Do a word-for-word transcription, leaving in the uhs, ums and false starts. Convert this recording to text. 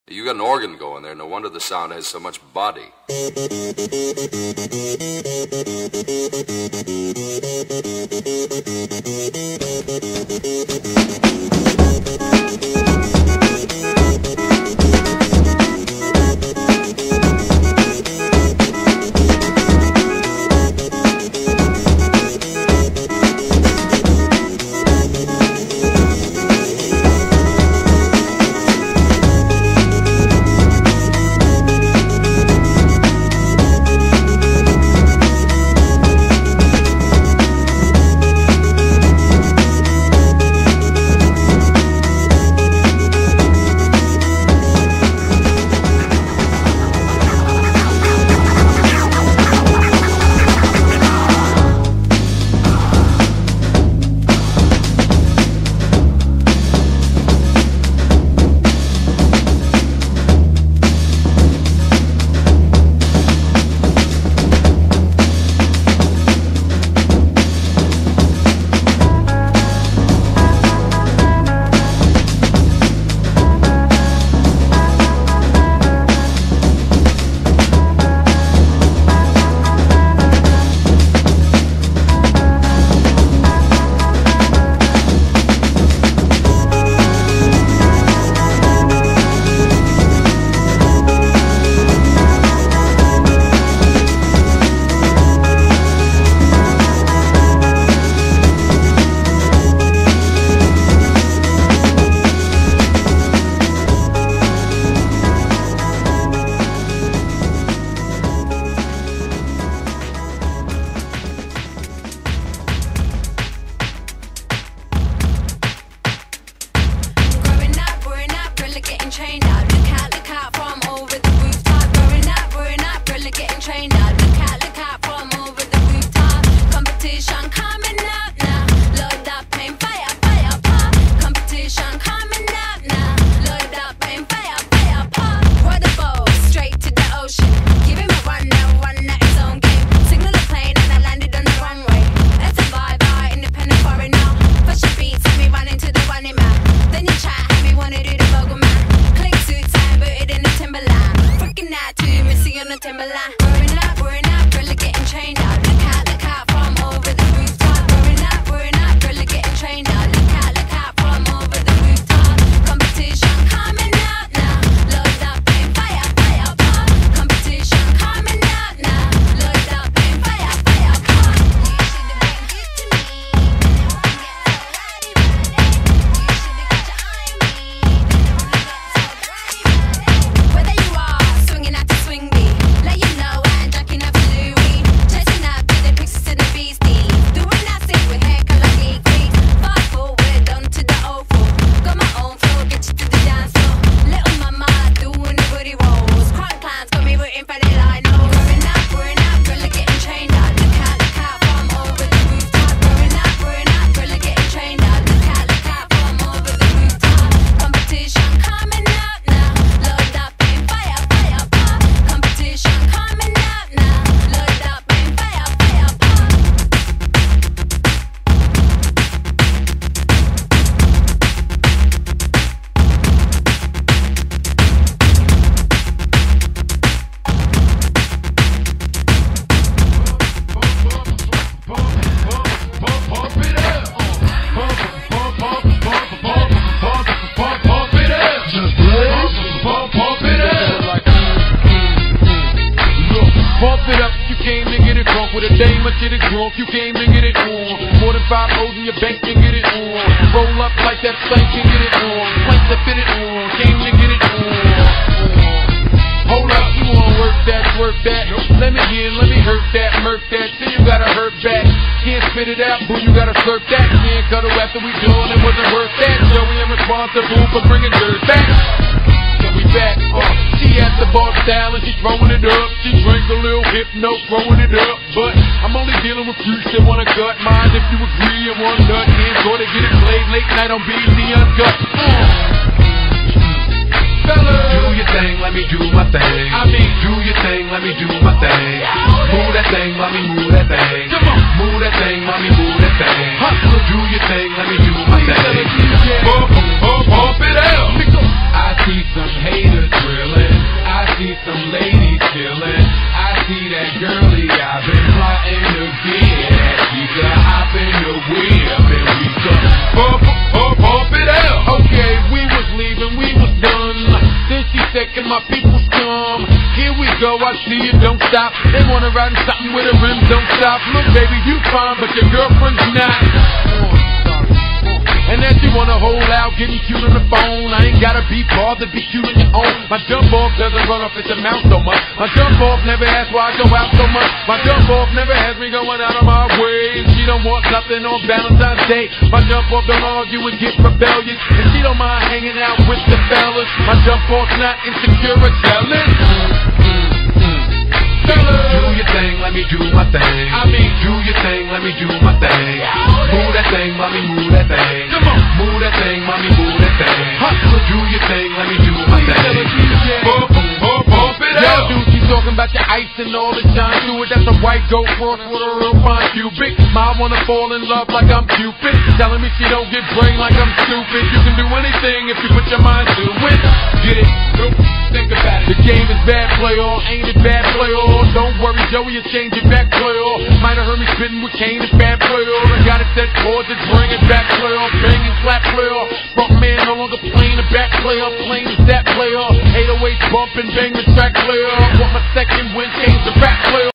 You got an organ going there. No wonder the sound has so much body. You came to get it on. More than five O's in your bank can get it on. Roll up like that plank can get it on. Plank to fit it on. Came to get it on. Hold up, you wanna work that, work that. Let me in, let me hurt that, murk that. Then you gotta hurt back. Can't spit it out, boo, you gotta slurp that. Can't cuddle after we done, it wasn't worth that. Joey, I'm responsible for bringing dirt back. So we back, uh, she at the bar style and she throwing it up. She drinks a little hypno, throwing it up. But I'm only dealing with freaks that wanna cut mine. If you agree, and one nut can't go to get it played late night on B E T Uncut. Uh. Fellas, do your thing, let me do my thing. I mean, do your thing, let me do my thing. Move that thing, mommy, move that thing. Come on, move that thing, mommy, move that thing. Huh. Do your thing, let me do my thing. Pump, pump, pump it out. I see some haters see some ladies chillin'. I see that girlie I've been plotting to get. She could hop in the whip and we could pump, pump, pump it out. Okay, we was leaving, we was done. Then she said, can my peoples come? Here we go, I see you, don't stop. They wanna ride in something with a rim, don't stop. Look, baby, you fine, but your girlfriend's not. And then she wanna hold out, getting cute on the phone. I ain't gotta be bothered, be cute on your own. My jump off doesn't run off its mouth so much. My jump off never asks why I go out so much. My jump off never has me going out of my way. She don't want nothing on Valentine's Day. My jump off don't argue and get rebellious. And she don't mind hanging out with the fellas. My jump off's not insecure or jealous. Do your thing, let me do my thing. I mean, do your thing, let me do my thing. Move that thing, mommy, move that thing. Come on. Move that thing, mommy, move that thing. Huh. Do your thing, let me do my thing. Bump, bump, bump it Yo, out. dude, she's talking about your ice and all the time to it. That's a white goat cross with a real fine cubic. Mom wanna fall in love like I'm Cupid. Telling me she don't get brain like I'm stupid. You can do anything if you put your mind to it. Get it? Nope. Think about it. The game is bad, play all. Ain't it bad, play all. Don't worry, Joey, you change it back, play all. Might have heard me spitting with Kane, it's bad, play all. I got it set chords, it's bring it back, play all. Bang and clap, play all. Front man no longer playing the back, play all. Playing that, play all. eight oh eight bump and bang the track, play all. Want my second win, change the rap, play all.